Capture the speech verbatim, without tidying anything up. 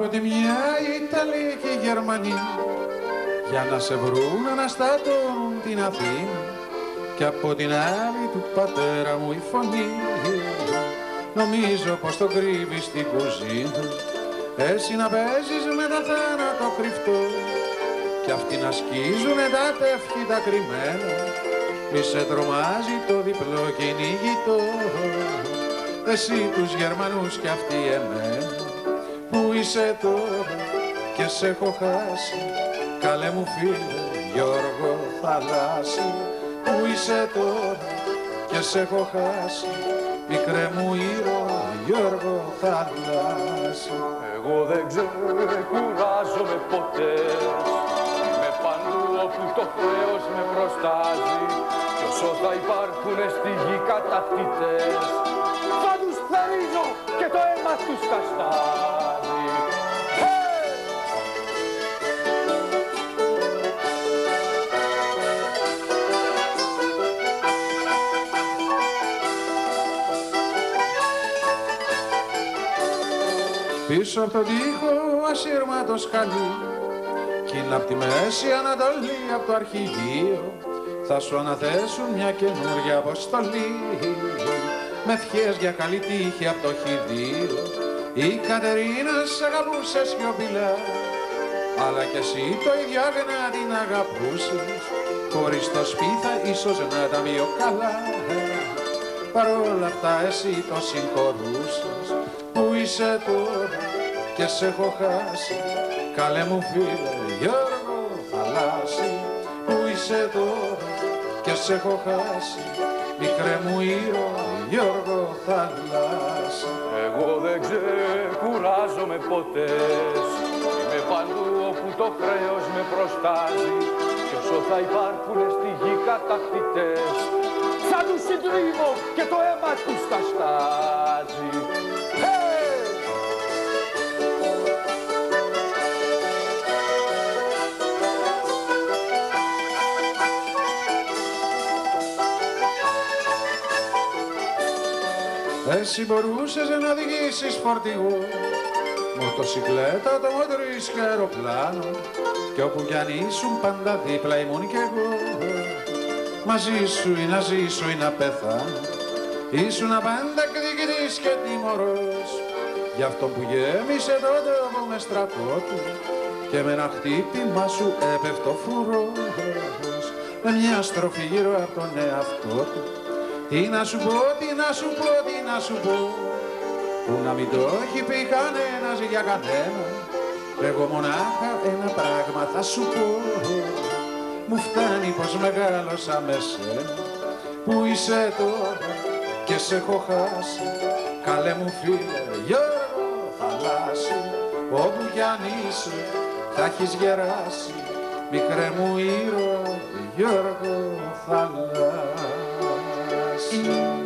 Από τη μια Ιταλοί και οι Γερμανοί για να σε βρουν αναστάτουν την Αθήνα, και από την άλλη του πατέρα μου η φωνή νομίζω πως το κρύβει στην κουζίνα. Εσύ να παίζεις με τα θάνατο κρυφτό κι αυτοί να σκίζουνε τα τεύχη τα κρυμμένα. Μη σε τρομάζει το διπλό κυνηγητό, εσύ τους Γερμανούς κι αυτοί εμένα. Πού είσαι τώρα και σε έχω χάσει, καλέ μου φίλε Γιώργο Θαλάσση. Πού είσαι τώρα και σε έχω χάσει, μικρέ μου ήρωα Γιώργο Θαλάσση. Εγώ δεν ξεκουράζομαι ποτέ, είμαι παντού όπου το χρέος με προστάζει, κι όσο θα υπάρχουνε στη γη κατακτητές θα τους θερίζω και το αίμα τους καστάζει. Πίσω από τον τοίχο ασύρματο σκαλί κι είναι απ' τη Μέση Ανατολή απ' το αρχηγείο θα σου αναθέσουν μια καινούργια αποστολή με ευχές για καλή τύχη απ' το χειδείο. Η Κατερίνα σ' αγαπούσε σιωπηλά, αλλά κι εσύ το ίδιο άγνα την αγαπούσες, χωρίς το σπίθα ίσως να τα πιο καλά. Παρόλα αυτά εσύ το συγχωρούσες. Πού είσαι τώρα και σε έχω χάσει, καλέ μου φίλε Γιώργο Θαλάσση. Πού είσαι τώρα και σε έχω χάσει, μικρέ μου ήρωα Γιώργο Θαλάσση. Εγώ δεν ξεκουράζομαι ποτέ, είμαι παντού όπου το χρέος με προστάζει, κι όσο θα υπάρχουνε στη γη κατακτητές θα τους συντρίβω και το αίμα τους τα στάζει. Εσύ μπορούσες να οδηγήσεις φορτηγό, μοτοσικλέτα, το μοτρίς και αεροπλάνο, κι όπου κι αν ήσουν πάντα δίπλα ήμουν κι εγώ. Μαζί σου ή να ζήσω ή να πεθάνω, ήσουν πάντα εκδικητής και τιμωρός για αυτό που γέμισε τον τόπο με στρατό του και με ένα χτύπημα σου έπεφτο φουρός με μια στροφή γύρω από τον εαυτό του. Τι να σου πω, τι να σου πω, τι να σου πω, που να μην το έχει πει κανένας για κανένα. Εγώ μονάχα ένα πράγμα θα σου πω, μου φτάνει πως μεγάλωσα με σένα. Πού είσαι τώρα και σε έχω χάσει, καλέ μου φίλε Γιώργο Θαλάσση. Όπου κι αν είσαι θα έχεις γεράσει, μικρέ μου ήρωα Γιώργο Θαλάσση.